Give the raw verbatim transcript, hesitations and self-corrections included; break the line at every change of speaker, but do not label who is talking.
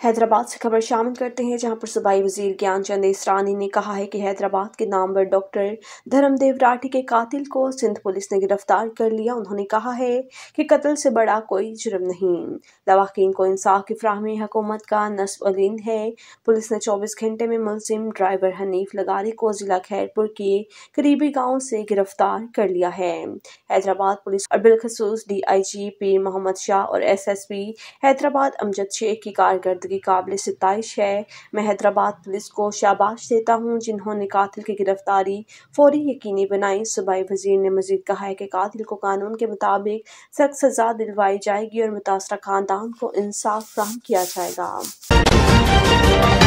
हैदराबाद से खबर शामिल करते हैं, जहां पर सूबाई वजीर ज्ञानचंद इसरानी ने कहा है कि हैदराबाद के नामवर डॉक्टर धर्मदेव राठी के कातिल को सिंध पुलिस ने गिरफ्तार कर लिया। उन्होंने कहा है कि कत्ल से बड़ा कोई जुर्म नहीं। लवाकिन को इंसाफ की फ्राहमी हुकूमत का नस्ब-अल-इन है। पुलिस ने चौबीस घंटे में मुलजिम ड्राइवर हनीफ लगारी को जिला खैरपुर के करीबी गाँव से गिरफ्तार कर लिया है। हैदराबाद पुलिस और बिलखसूस डी आई जी पीर मोहम्मद शाह और S S P Hyderabad Amjad Sheikh की कारकर्दगी काबिल सिताइश है। मैं हैदराबाद पुलिस को शाबाश देता हूँ, जिन्होंने कातिल की गिरफ्तारी फौरी यकीनी बनाई। सूबाई वजीर ने मजीद कहा है कि कातिल को कानून के मुताबिक सख्त सजा दिलवाई जाएगी और मुतासरा खानदान को इंसाफ फराहम किया जाएगा।